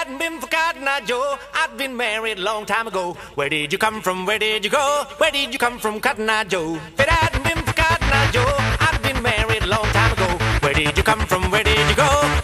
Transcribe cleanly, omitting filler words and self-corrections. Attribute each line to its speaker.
Speaker 1: hadn't been for Cotton Eye Joe, I'd been married a long time ago. Where did you come from? Where did you go? Where did you come from, Cotton Eye Joe? If it hadn't been for Cotton Eye Joe, I'd been married a long time ago. Where did you come from? Where did you go?